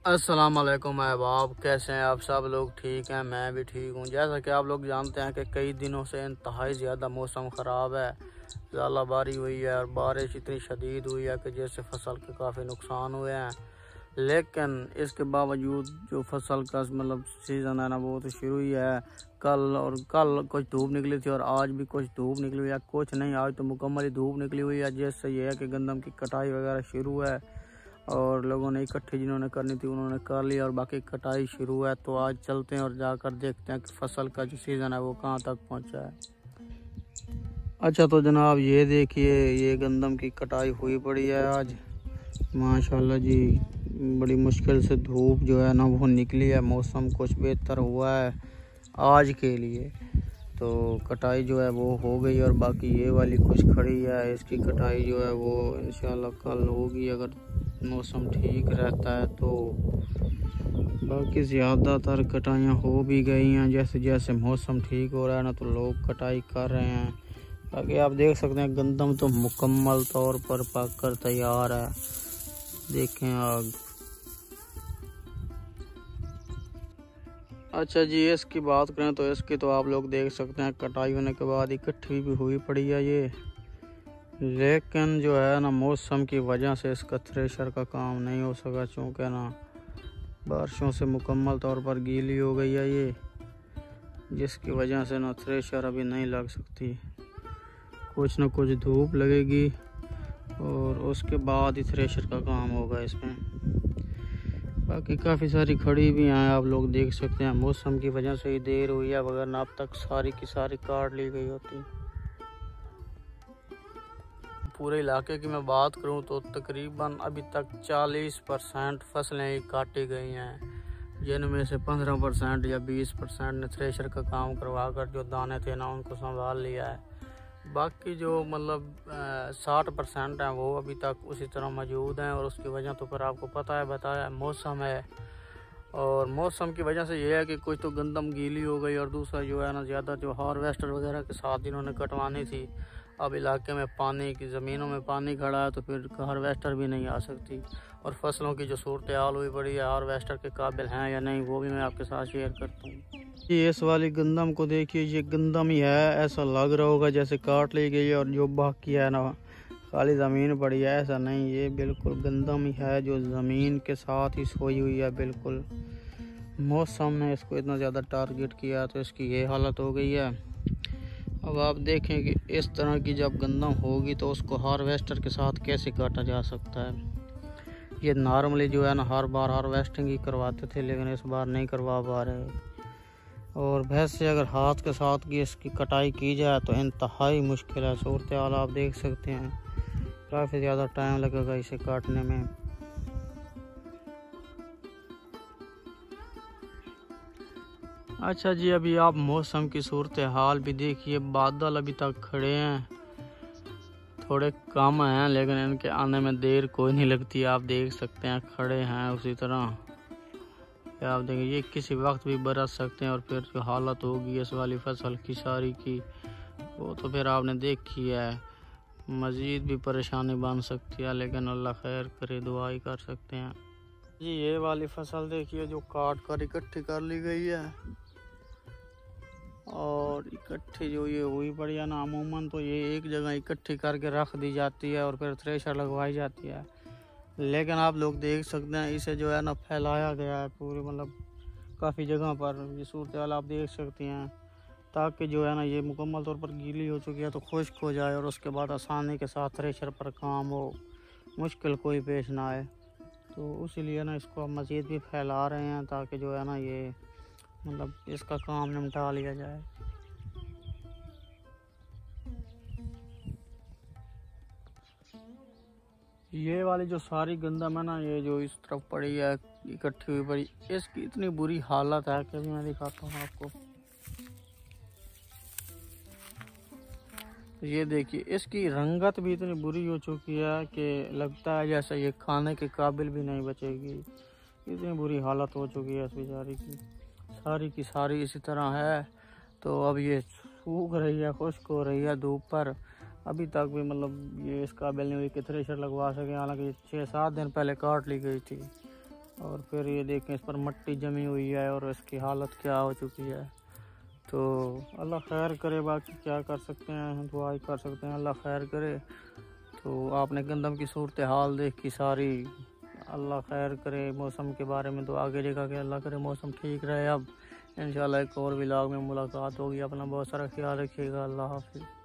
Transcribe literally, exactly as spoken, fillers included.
अस्सलाम वालेकुम अहबाब, कैसे हैं आप सब लोग? ठीक हैं, मैं भी ठीक हूँ। जैसा कि आप लोग जानते हैं कि कई दिनों से इंतहाई ज़्यादा मौसम ख़राब है, ज़्यादाबारी हुई है और बारिश इतनी शदीद हुई है कि जैसे फसल के काफ़ी नुकसान हुए हैं। लेकिन इसके बावजूद जो फसल का मतलब सीज़न है ना, वो तो शुरू ही है। कल और कल कुछ धूप निकली थी और आज भी कुछ धूप निकली हुई है, कुछ नहीं, आज तो मुकम्मल ही धूप निकली हुई है। जिससे ये है कि गंदम की कटाई वगैरह शुरू है और लोगों ने इकट्ठी जिन्होंने करनी थी उन्होंने कर ली और बाकी कटाई शुरू है। तो आज चलते हैं और जाकर देखते हैं कि फसल का जो सीज़न है वो कहाँ तक पहुँचा है। अच्छा तो जनाब ये देखिए, ये गंदम की कटाई हुई पड़ी है आज माशाल्लाह जी। बड़ी मुश्किल से धूप जो है ना वो निकली है, मौसम कुछ बेहतर हुआ है आज के लिए। तो कटाई जो है वो हो गई और बाकी ये वाली कुछ खड़ी है, इसकी कटाई जो है वो इंशाल्लाह कल होगी अगर मौसम ठीक रहता है। तो बाकी ज़्यादातर कटाइयाँ हो भी गई हैं, जैसे जैसे मौसम ठीक हो रहा है ना तो लोग कटाई कर रहे हैं। बाकी आप देख सकते हैं गंदम तो मुकम्मल तौर पर पक कर तैयार है, देखें आग। अच्छा जी, इसकी बात करें तो इसकी तो आप लोग देख सकते हैं कटाई होने के बाद इकट्ठी भी हुई पड़ी है ये। लेकिन जो है ना मौसम की वजह से इसका थ्रेशर का काम नहीं हो सका, चूँकि ना बारिशों से मुकम्मल तौर पर गीली हो गई है ये, जिसकी वजह से ना थ्रेशर अभी नहीं लग सकती। कुछ ना कुछ धूप लगेगी और उसके बाद ही थ्रेशर का काम होगा इसमें। बाकी काफ़ी सारी खड़ी भी हैं, आप लोग देख सकते हैं। मौसम की वजह से ही देर हुई है, वगरना अब तक सारी की सारी काट ली गई होती। पूरे इलाके की मैं बात करूं तो तकरीबन अभी तक चालीस परसेंट फसलें ही काटी गई हैं, जिनमें से पंद्रह परसेंट या बीस परसेंट ने थ्रेशर का काम करवा कर जो दाने थे ना उनको संभाल लिया है। बाकी जो मतलब साठ परसेंट हैं वो अभी तक उसी तरह मौजूद हैं और उसकी वजह तो फिर आपको पता है, बताया मौसम है। और मौसम की वजह से ये है कि कुछ तो गंदम गीली हो गई और दूसरा जो है ना ज़्यादा जो हार्वेस्टर वगैरह के साथ जिन्होंने कटवानी थी, अब इलाके में पानी की ज़मीनों में पानी खड़ा है तो फिर हार्वेस्टर भी नहीं आ सकती। और फसलों की जो सूरत हाल हुई पड़ी है, हार्वेस्टर के काबिल हैं या नहीं, वो भी मैं आपके साथ शेयर करता हूँ। ये इस वाली गंदम को देखिए, ये गंदम ही है, ऐसा लग रहा होगा जैसे काट ली गई है और जो बाकी है ना खाली ज़मीन पड़ी है, ऐसा नहीं, ये बिल्कुल गंदम ही है जो ज़मीन के साथ ही सोई हुई है बिल्कुल। मौसम ने इसको इतना ज़्यादा टारगेट किया तो इसकी ये हालत हो गई है। अब आप देखें कि इस तरह की जब गंदम होगी तो उसको हार्वेस्टर के साथ कैसे काटा जा सकता है। ये नॉर्मली जो है ना हर बार हार्वेस्टिंग ही करवाते थे, लेकिन इस बार नहीं करवा पा रहे। और वैसे अगर हाथ के साथ की इसकी कटाई की जाए तो इंतहाई मुश्किल है। सूरत हाल आप देख सकते हैं, काफ़ी ज़्यादा टाइम लगेगा इसे काटने में। अच्छा जी, अभी आप मौसम की सूरत हाल भी देखिए, बादल अभी तक खड़े हैं, थोड़े कम हैं लेकिन इनके आने में देर कोई नहीं लगती। आप देख सकते हैं खड़े हैं उसी तरह। आप देखें ये किसी वक्त भी बरस सकते हैं और फिर जो हालत होगी इस वाली फसल की सारी की, वो तो फिर आपने देखी है। मज़ीद भी परेशानी बन सकती है, लेकिन अल्लाह खैर करे, दुआ ही कर सकते हैं जी। ये वाली फसल देखिए जो काट कर इकट्ठी कर ली गई है और इकट्ठी जो ये हुई पड़ी है ना, अमूमन तो ये एक जगह इकट्ठी करके रख दी जाती है और फिर थ्रेशर लगवाई जाती है। लेकिन आप लोग देख सकते हैं इसे जो है ना फैलाया गया है पूरे मतलब काफ़ी जगह पर। ये सूरत हाल आप देख सकते हैं, ताकि जो है ना ये मुकम्मल तौर पर गीली हो चुकी है तो खुश्क हो जाए और उसके बाद आसानी के साथ थ्रेशर पर काम हो, मुश्किल कोई पेश ना आए। तो इसीलिए ना इसको हम मज़ीद भी फैला रहे हैं ताकि जो है ना ये मतलब इसका काम निपटा लिया जाए। ये वाली जो सारी गंदम है ना, ये जो इस तरफ पड़ी है इकट्ठी हुई पड़ी, इसकी इतनी बुरी हालत है कि अभी मैं दिखाता हूँ आपको। ये देखिए इसकी रंगत भी इतनी बुरी हो चुकी है कि लगता है जैसे ये खाने के काबिल भी नहीं बचेगी, इतनी बुरी हालत हो चुकी है इस बेचारी की। सारी की सारी इसी तरह है। तो अब ये सूख रही है, खुश्क हो रही है धूप पर, अभी तक भी मतलब ये इस काबिल नहीं हुई कि थ्रेशर लगवा सके। हालांकि छः सात दिन पहले काट ली गई थी और फिर ये देखें इस पर मिट्टी जमी हुई है और इसकी हालत क्या हो चुकी है। तो अल्लाह खैर करे, बाकी क्या कर सकते हैं, दुआ ही कर सकते हैं, अल्लाह खैर करे। तो आपने गंदम की सूरत हाल देख की सारी, अल्लाह खैर करे। मौसम के बारे में तो आगे देखा कि अल्लाह करे मौसम ठीक रहे। अब इंशाल्लाह एक और व्लॉग में मुलाकात होगी। अपना बहुत सारा ख्याल रखिएगा। अल्लाह हाफिज़।